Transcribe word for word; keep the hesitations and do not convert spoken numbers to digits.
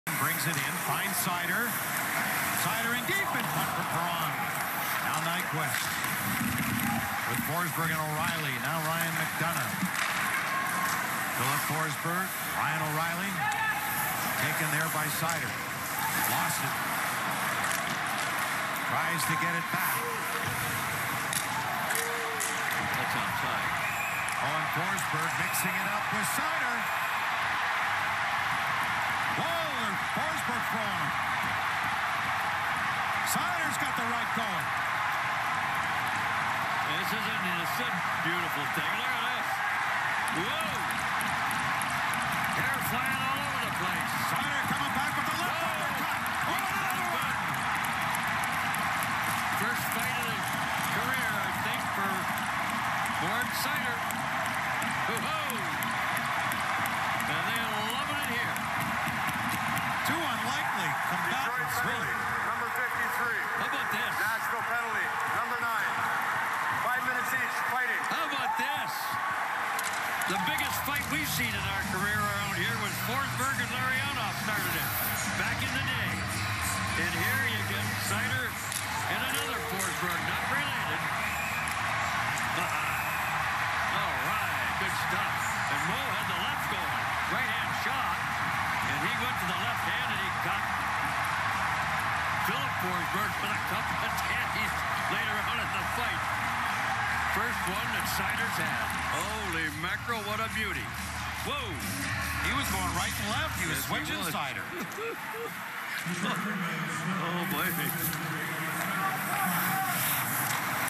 Brings it in, finds Seider. Seider in deep in front for Perron. Now Nyquist with Forsberg and O'Reilly. Now Ryan McDonough. Philip Forsberg, Ryan O'Reilly, taken there by Seider. Lost it. Tries to get it back. That's outside. Owen Forsberg mixing it up with Seider. Whoa, Forsberg throwing him. Seider's got the right going. This isn't this is a beautiful thing. Look at this. Whoa. Hair flying all over the place. Seider coming back with the left uppercut. Oh, another one. First fight of the career, I think, for Gord Seider. Whoa. And they're loving it here. Two unlikely combatants, really. Number fifty-three. How about this? National penalty. Number nine. Five minutes each, fighting. How about this? The biggest fight we've seen in our career around here was Forsberg and Larionov started it back in the day. And here you get Seider and another Forsberg, not related. All right, good stuff. And Mo had the left going, right-hand shot, and he went to the left hand and he got Philip Forsberg with a couple of tannies later on in the fight. First one that Seider's had. Holy mackerel, what a beauty. Whoa. He was going right and left. He was Yes, he switching was. Seider. Oh, boy.